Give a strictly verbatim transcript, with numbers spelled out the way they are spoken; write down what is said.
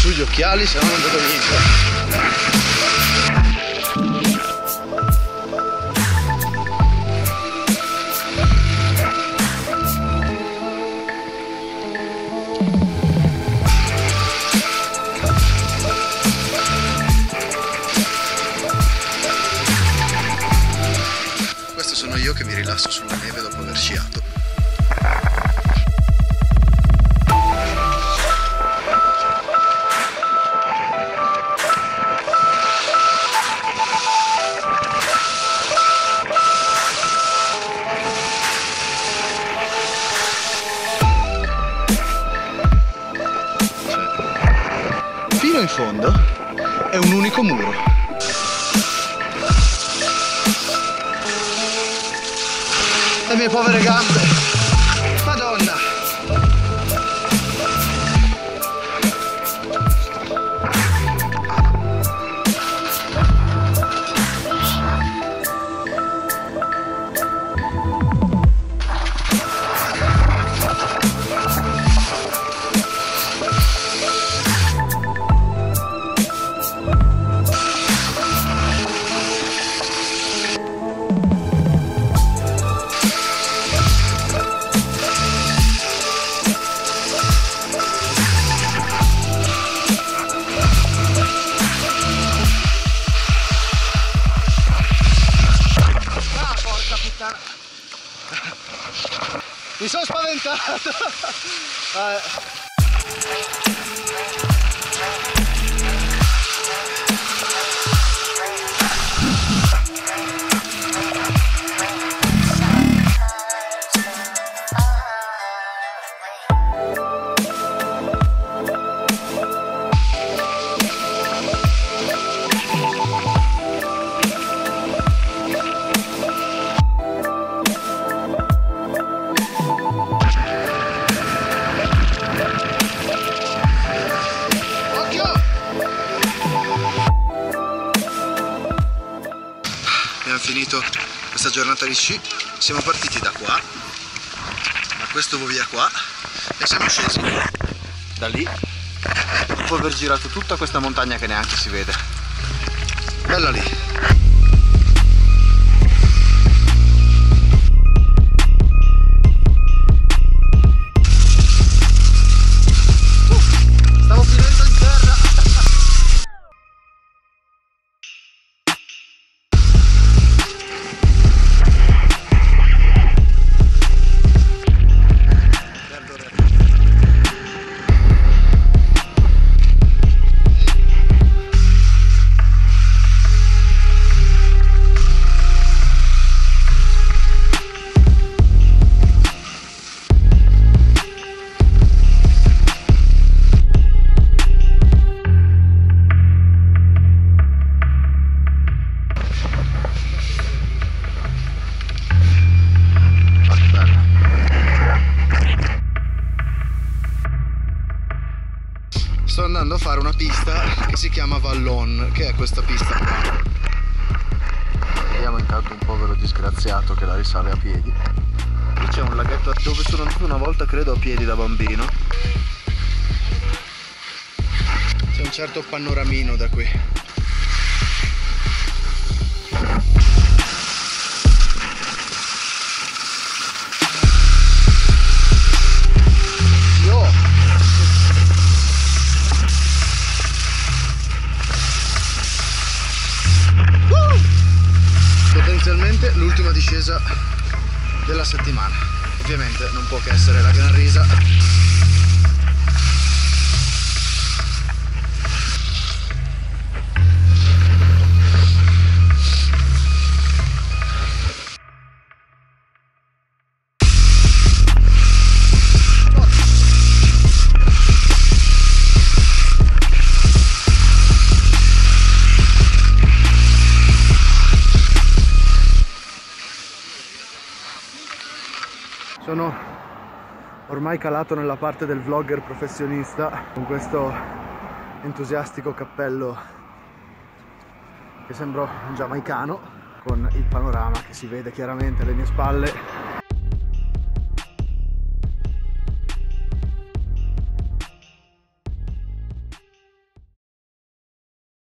su gli occhiali, se no non vedo niente. Questo sono io che mi rilasso sulla neve dopo aver sciato. Fino in fondo è un unico muro. Le mie povere gambe, Madonna! Mi sono spaventato! eh. Abbiamo finito questa giornata di sci, siamo partiti da qua, da questo via qua, e siamo scesi da lì dopo aver girato tutta questa montagna che neanche si vede. Bella lì. Sto andando a fare una pista che si chiama Vallon, che è questa pista qua. Vediamo intanto un povero disgraziato che la risale a piedi. Qui c'è un laghetto dove sono andato una volta, credo, a piedi da bambino. C'è un certo panoramino da qui. Potenzialmente l'ultima discesa della settimana. Ovviamente non può che essere la gran risa. Sono ormai calato nella parte del vlogger professionista con questo entusiastico cappello che sembro un giamaicano, con il panorama che si vede chiaramente alle mie spalle